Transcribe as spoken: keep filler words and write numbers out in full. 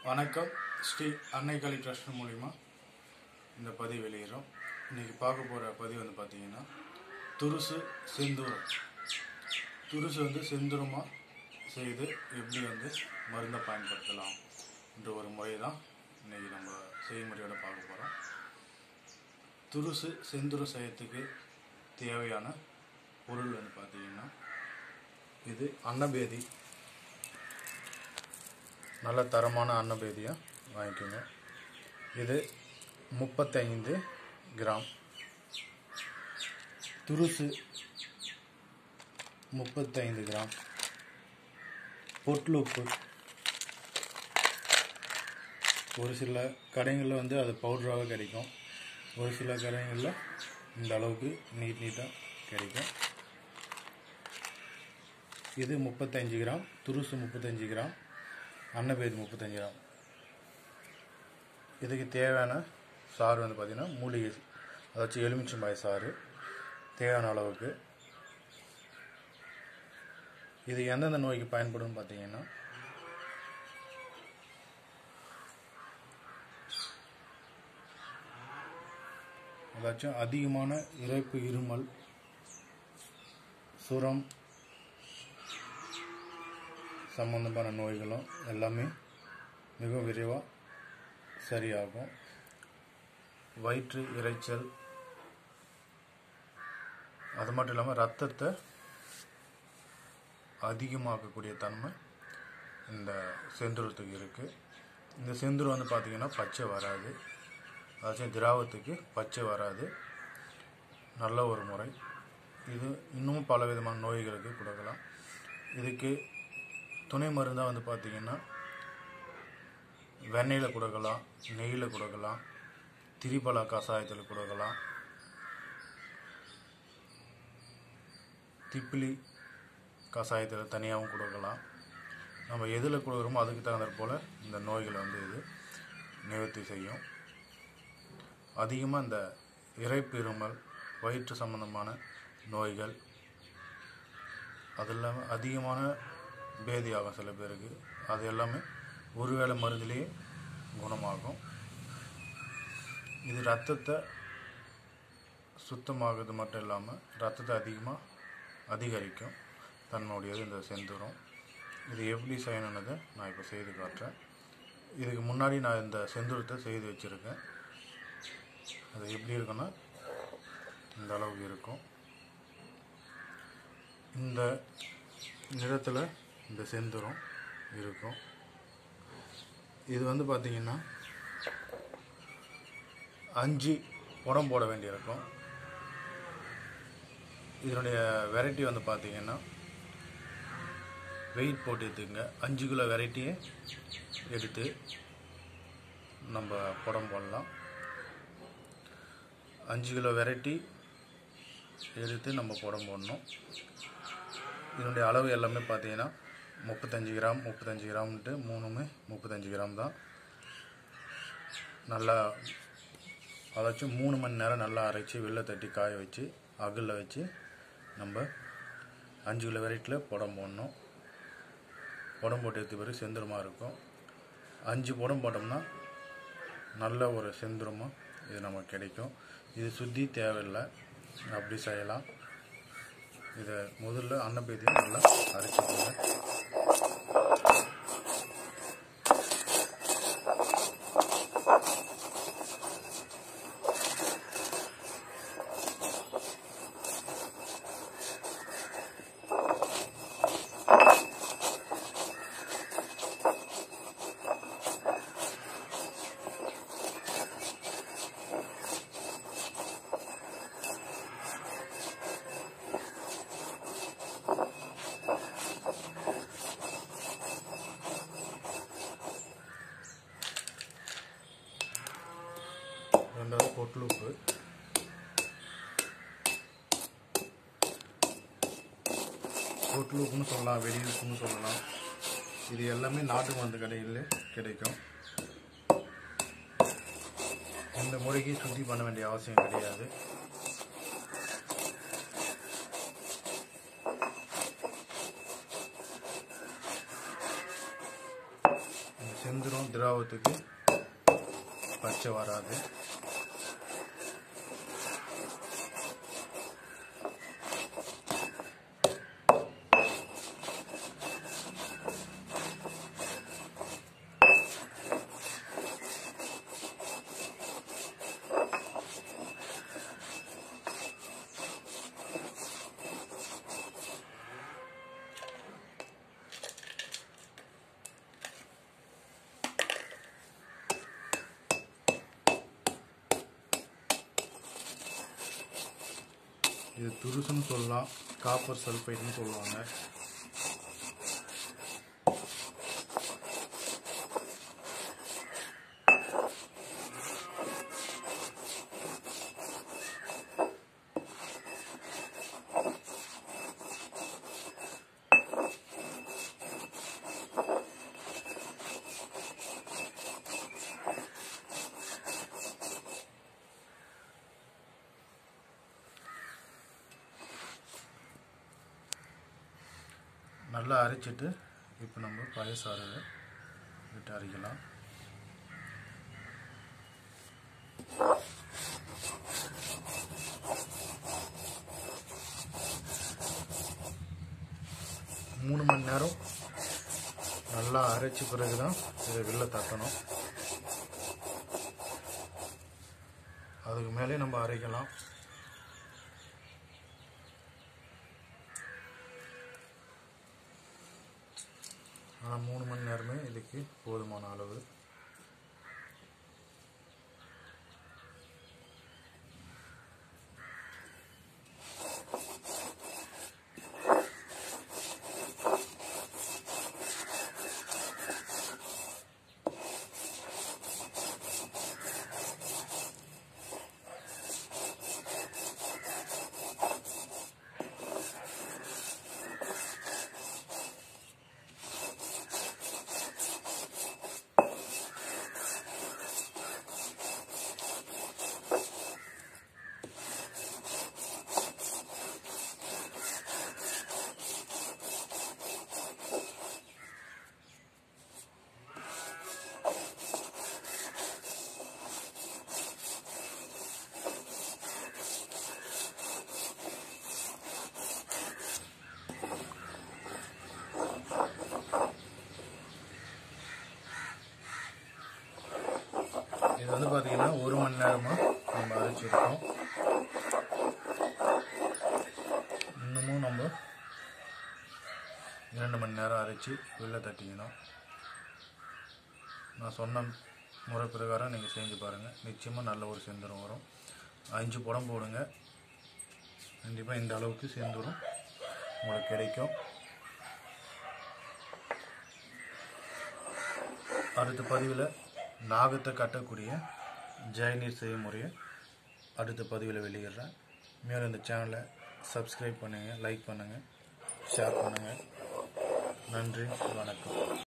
வணக்கம். ஸ்ரீ அன்னைக்காளி ட்ரஸ்ட் மூலிமா இந்த பதிவு வெளியிடுறோம். இன்றைக்கி பார்க்க போகிற பதிவு வந்து பார்த்திங்கன்னா துருசு செந்தூரம். துருசு வந்து செந்தூரமாக செய்து எப்படி வந்து மருந்தை பயன்படுத்தலாம் என்ற ஒரு முறை தான் இன்றைக்கி நம்ம செய்முறையோடு பார்க்க போகிறோம். துருசு செந்தூரம் செய்யறதுக்கு தேவையான பொருள் வந்து பார்த்திங்கன்னா இது அன்னபேதி, நல்ல தரமான அன்னபேதியாக வாங்கிக்கோங்க. இது முப்பத்தைந்து கிராம். துருசு முப்பத்தைந்து கிராம். பொட்லுப்பு ஒரு சில கடைகளில் வந்து அது பவுடராக கிடைக்கும், ஒரு சில கடைகளில் இந்த அளவுக்கு நீட் நீட்டாக கிடைக்கும். இது முப்பத்தஞ்சு கிராம். துருசு முப்பத்தஞ்சு கிராம். அன்னபேதி முப்பத்தஞ்சு கிராம். இதுக்கு தேவையான சாறு வந்து பார்த்திங்கன்னா மூலிகை, அதாச்சும் எலுமிச்சம்பாய் சாறு தேவையான அளவுக்கு. இது எந்தெந்த நோய்க்கு பயன்படும் பார்த்தீங்கன்னா அதாச்சும் அதிகமான இரைப்பு, இருமல், சுரம் சம்பந்தமான நோய்களும் எல்லாமே மிக விரைவாக சரியாகும். வயிற்று இரைச்சல், அது மட்டும் இல்லாமல் ரத்தத்தை அதிகமாக்கக்கூடிய தன்மை இந்த செந்தூரத்துக்கு இருக்குது. இந்த செந்தூரம் வந்து பார்த்திங்கன்னா பச்சை வராது, அதாச்சும் திராவத்துக்கு பச்சை வராது. நல்ல ஒரு முறை. இது இன்னும் பல விதமான நோய்களுக்கு கொடுக்கலாம். இதுக்கு துணை மருந்தாக வந்து பார்த்திங்கன்னா வெண்ணெயில் கொடுக்கலாம், நெய்யில் கொடுக்கலாம், திரிபலா கஷாயத்தில் கொடுக்கலாம், திப்பிலி கஷாயத்தில் தனியாகவும் கொடுக்கலாம். நம்ம எதில் கொடுக்குறோமோ அதுக்கு தகுந்த போல் இந்த நோய்களை வந்து இது நிவர்த்தி செய்யும். அதிகமாக இந்த இரைப்பு, இருமல், வயிற்று சம்பந்தமான நோய்கள், அது இல்லாமல் அதிகமான பேதி ஆகும் சில பேருக்கு. அது எல்லாமே ஒரு வேளை மருந்திலேயே குணமாகும். இது ரத்தத்தை சுத்தமாகிறது மட்டும் இல்லாமல் ரத்தத்தை அதிகமாக அதிகரிக்கும் தன்னுடையது இந்த செந்தூரம். இது எப்படி செய்யணுன்னதை நான் இப்போ செய்து காட்டுறேன். இதுக்கு முன்னாடி நான் இந்த செந்தூரத்தை செய்து வச்சுருக்கேன். அது எப்படி இருக்குன்னா இந்த அளவுக்கு இருக்கும். இந்த நிறத்தில் இந்த செந்தூரம் இருக்கும். இது வந்து பார்த்திங்கன்னா அஞ்சு புடம் போட வேண்டியிருக்கும். இதனுடைய வெரைட்டி வந்து பார்த்திங்கன்னா வெயிட் போட்டு எடுத்துங்க. அஞ்சு கிலோ வெரைட்டியை எடுத்து நம்ம புடம் போடலாம். அஞ்சு கிலோ வெரைட்டி எடுத்து நம்ம புடம் போடணும். இதனுடைய அளவு எல்லாமே பார்த்திங்கன்னா முப்பத்தஞ்சு கிராம் முப்பத்தஞ்சு கிராம்ன்ட்டு மூணுமே முப்பத்தஞ்சு கிராம் தான். நல்லா அதாச்சும் மூணு மணி நேரம் நல்லா அரைச்சி வெள்ளை தட்டி காய வச்சு அகலில் வச்சு நம்ம அஞ்சு கிலோ வெரைட்டியில் புடம் போடணும். புடம் போட்டு எடுத்த பிறகு செந்தூரமாக இருக்கும். அஞ்சு புடம் போட்டோம்னா நல்ல ஒரு செந்தூரமாக இது நமக்கு கிடைக்கும். இது சுத்தி தேவையில்லை, அப்படி செய்யலாம். இதை முதல்ல அன்னபேதியை நல்லா அரைச்சிக்கோங்க. ரெண்டாவது பொட்லுப்பு. பொட்லுப்புன்னு சொல்லலாம், வெடியுப்புன்னு சொல்லலாம். இது எல்லாமே நாட்டு மருந்து கடையில் கிடைக்கும். இந்த முறைக்கு சுத்தி பண்ண வேண்டிய அவசியம் கிடையாது. செந்துரும் திராவத்துக்கு பச்சை வராது. இது துருசுன்னு சொல்லலாம், காப்பர் சல்ஃபைட்னு சொல்லுவாங்க. நல்லா அரைச்சிட்டு இப்போ நம்ம பழைய சாறை விட்டு அரைக்கலாம். மூணு மணி நேரம் நல்லா அரைச்ச பிறகு தான் இதை வெளில தட்டணும். அதுக்கு மேலே நம்ம அரைக்கலாம். ஆனால் மூணு மணி நேரமே இதுக்கு போதுமான அளவு. இது வந்து பார்த்தீங்கன்னா ஒரு மணி நேரமாக நம்ம அரைச்சிருக்கோம். இன்னமும் நம்ம இரண்டு மணி நேரம் அரைச்சி வெளில தட்டிக்கணும். நான் சொன்ன முறை பிரகாரம் நீங்கள் செஞ்சு பாருங்கள், நிச்சயமாக நல்ல ஒரு செந்துரம் வரும். அஞ்சு புடம் போடுங்க, கண்டிப்பாக இந்த அளவுக்கு செந்துரம் உங்களுக்கு கிடைக்கும். அடுத்த பதிவில் நாகத்தை கட்டக்கூடிய ஜெயநீர் செய்முறையை அடுத்த பதிவில் வெளியிடுறேன். மேலும் இந்த சேனலை சப்ஸ்கிரைப் பண்ணுங்கள், லைக் பண்ணுங்கள், ஷேர் பண்ணுங்கள். நன்றி, வணக்கம்.